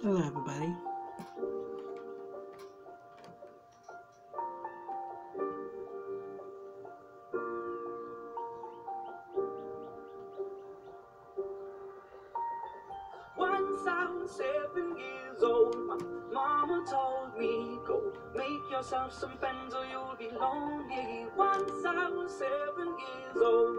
Hello, everybody. Once I was 7 years old, my mama told me, go make yourself some friends or you'll be lonely. Once I was 7 years old.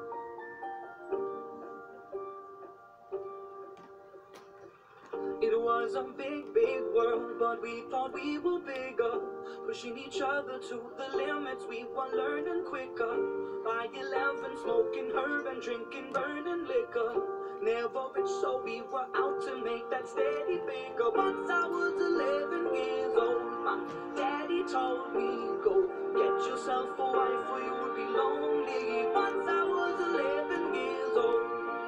It was a big, big world, but we thought we were bigger, pushing each other to the limits. We were learning quicker. By 11, smoking herb and drinking burning liquor. Never rich, so we were out to make that steady figure. Once I was 11 years old, my daddy told me, go get yourself a wife or you'll be lonely. Once I was 11 years old.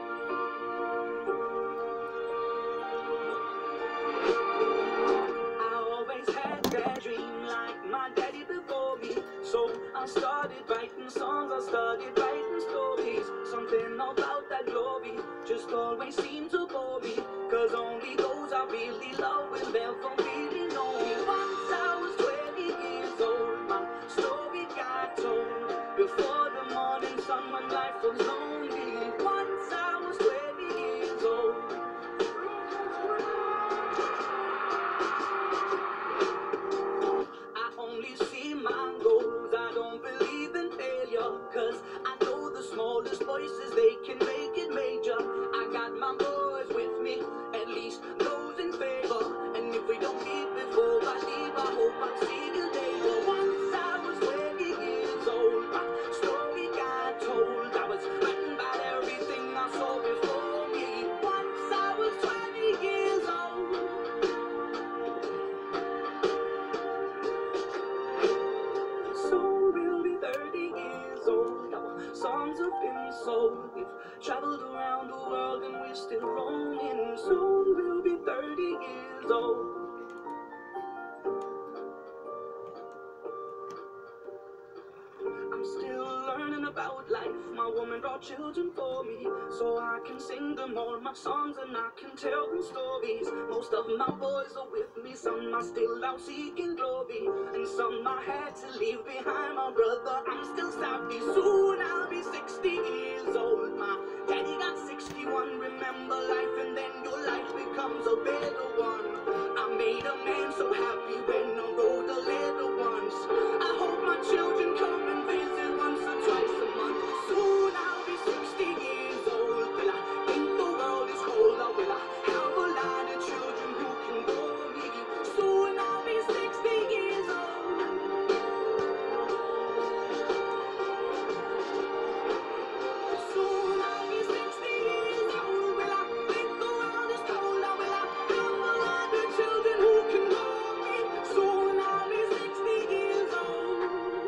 So I started writing songs, I started writing stories. Something about that glory just always seemed to bore me, cause only those I really love will ever really know me. Once I was 20 years old, my story got told. Before the morning sun when life was lonely. Once I was 20 years old. I only see my goals, I don't believe in failure, cause I know the smallest voices, they can make it major. I got my boys with me, at least those in favor, and if we don't meet before I leave, I hope I'll see you later. Once I was 20 years old, my story got told. I was writing about everything I saw before me. Once I was 20 years old. Soon we'll be 30 years old. Our songs have been sold. We've traveled around the world and we're still roaming. Soon we'll be 30 years old. I'm still learning about life. My woman brought children for me, so I can sing them all my songs and I can tell them stories. Most of my boys are with me, some are still out seeking glory, and some I had to leave behind. My brother, I'm still savvy. Soon I'll be 60 years old. My daddy got 61. Remember life and then your life becomes a better one. I made a man so happy when I wrote a letter once. I hope my children come and visit once or twice a month. Soon I'll be 60 years old. Will I think the world is cold, or will I have a lot of children who can bore me? Soon I'll be 60 years old. Soon I'll be 60 years old. Will I think the world is cold, or will I have a lot of children who can bore me? Soon I'll be 60 years old.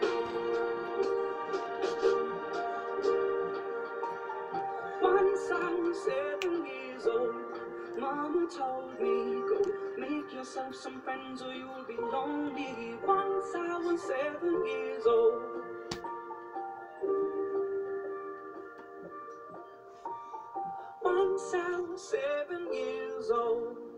Once I was 7 years old, Mama told me, go make yourself some friends or you'll be lonely. Once I was 7 years old. Once I was 7 years old.